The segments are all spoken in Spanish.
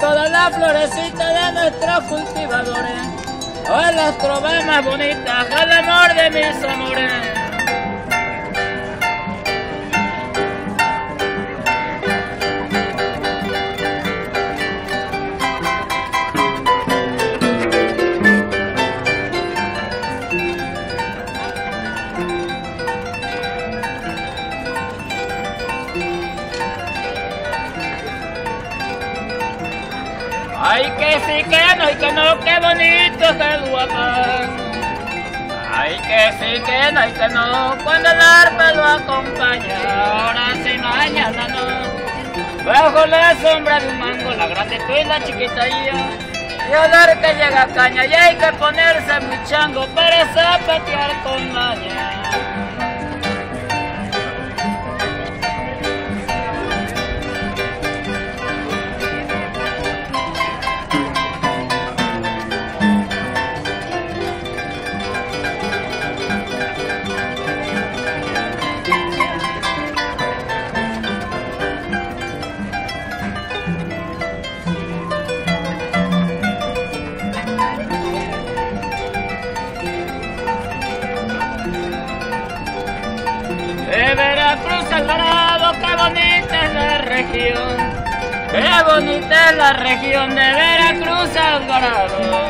todas las florecitas de nuestros cultivadores. Hoy las trovas más bonitas al amor de mis amores. Ay, que sí, que no, y que no, qué bonito es el guapán. Ay, que sí, que no, y que no, cuando el arpa lo acompaña. Ahora sí, mañana no. Bajo la sombra de un mango, la grande tú y la chiquita y olor que llega a caña. Y hay que ponerse muy chango para zapatear con maña. De Veracruz al Dorado, qué bonita es la región. Qué bonita es la región de Veracruz al Dorado,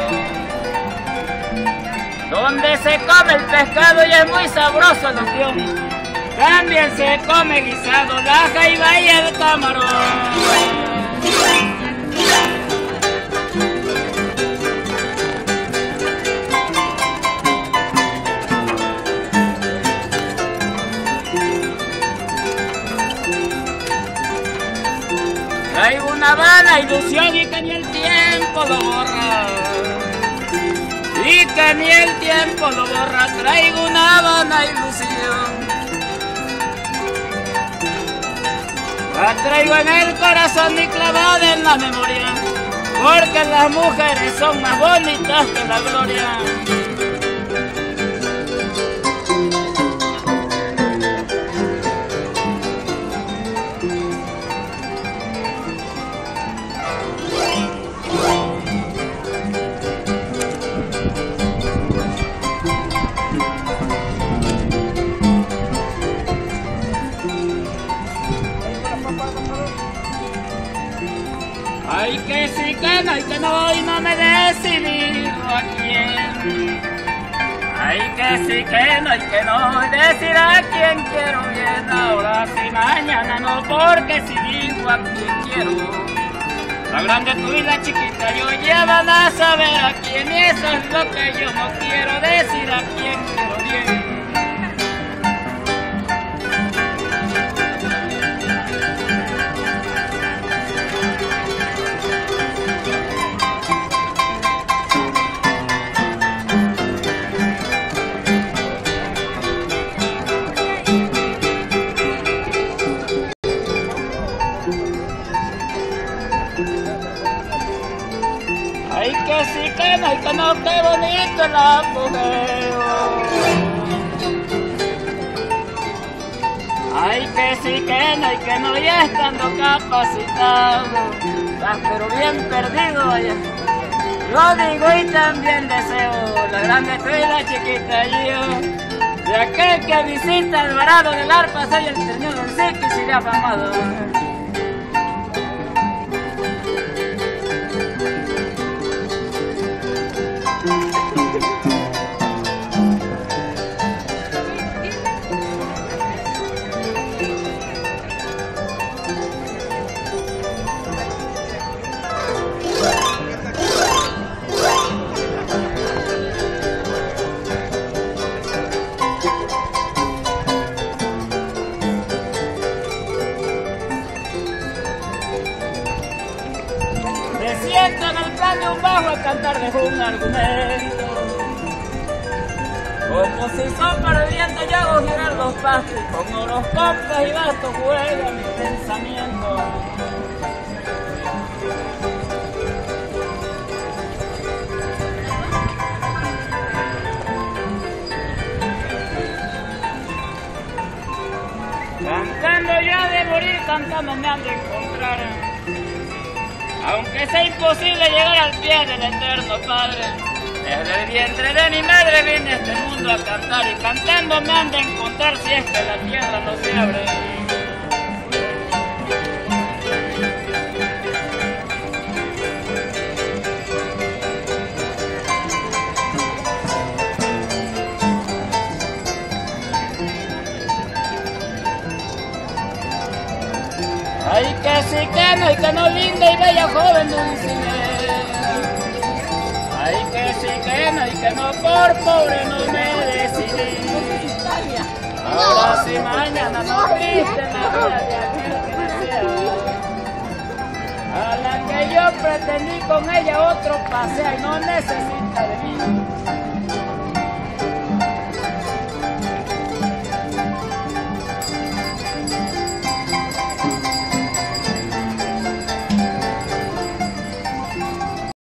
donde se come el pescado y es muy sabroso el ostión. También se come guisado, la jaiba y el camarón. Traigo una vana ilusión y que ni el tiempo lo borra. Y que ni el tiempo lo borra. Traigo una vana ilusión. La traigo en el corazón y clavada en la memoria. Porque las mujeres son más bonitas que la gloria. Ay, que sí, que no, y que no, y no me he decidido a quién. Ay, que sí, que no, y que no, y decir a quién quiero bien. Ahora sí, mañana no, porque si digo a quién quiero. La grande tú y la chiquita yo ya van a saber a quién. Y eso es lo que yo no quiero, decir a quién quiero bien. Ay, que sí, que no, y que no, qué bonito el apogeo. Ay, que sí, que no, y que no, ya estando capacitado, estás pero bien perdido allá. Lo digo y también deseo, la grande tú y la chiquita yo. De aquel que visita el varado del arpa, soy el señor del seco y será afamado. Me siento en el plan de un bajo a cantarles un argumento. Como si son para el viento yo hago girar los pastos y con horóscopos y bastos juega mi pensamiento. Cantando ya de morir, cantando me han de encontrar. Aunque sea imposible llegar al pie del eterno Padre, desde el vientre de mi madre vine a este mundo a cantar y cantando me han de encontrar si es que la tierra no se abre. Ay, que sí que no, y que no, linda y bella joven Dulcinea. Ay, que sí que no, y que no, por pobre no me decidí. Ahora sí, mañana no triste la vida de aquel que desea. A la que yo pretendí con ella otro pasea y no necesita de mí.